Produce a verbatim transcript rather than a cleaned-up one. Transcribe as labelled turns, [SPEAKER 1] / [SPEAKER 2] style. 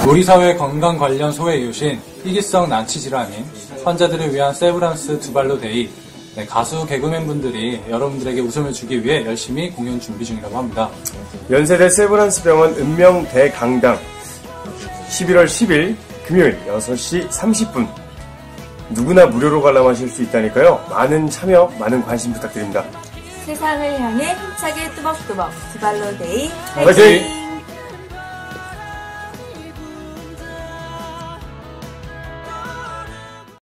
[SPEAKER 1] 우리 사회 건강 관련 소외 이유신 희귀성 난치 질환인 환자들을 위한 세브란스 두발로 데이. 네, 가수 개그맨 분들이 여러분들에게 웃음을 주기 위해 열심히 공연 준비 중이라고 합니다.
[SPEAKER 2] 연세대 세브란스 병원 읍명 대강당 십일월 십일 금요일 여섯 시 삼십 분 누구나 무료로 관람하실 수 있다니까요. 많은 참여, 많은 관심 부탁드립니다.
[SPEAKER 3] 세상을 향해 힘차게 뚜벅뚜벅 두발로 데이
[SPEAKER 2] 화이팅!